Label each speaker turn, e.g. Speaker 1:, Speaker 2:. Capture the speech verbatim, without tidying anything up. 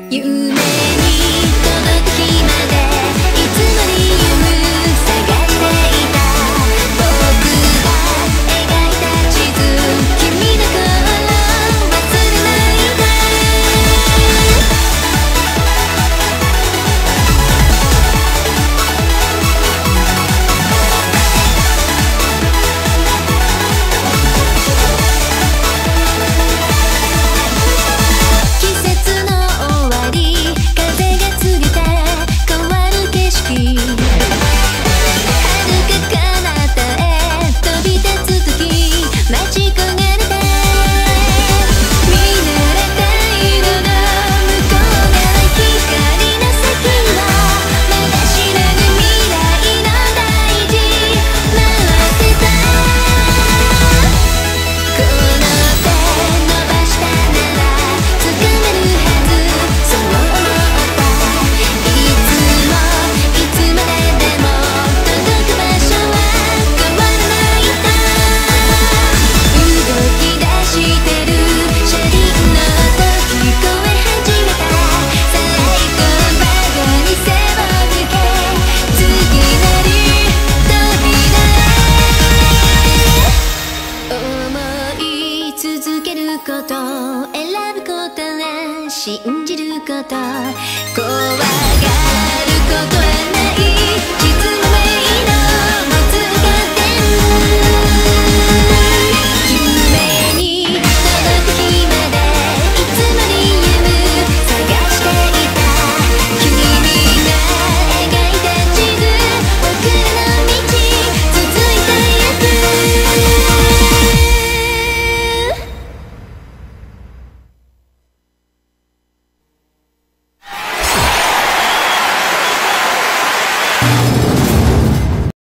Speaker 1: 夢に届く日までいつも理由探していた。僕が描いた地図、君の声忘れないで。季節の終わり、風が告げて変わる景色、遥か彼方へ飛び立つ時待ち焦がれて、見慣れた色の向こう側、光の先はまだ知らぬ未来の大事、待ってた。この手伸ばしたなら掴めるはず、そう思った。いつもいつまででも届く場所は変わらないんだ。動き出してる車輪の音聞こえ始めた。最高バゴに背を向け、次なる扉へ。思い続けること、選ぶことは信じること、怖がることは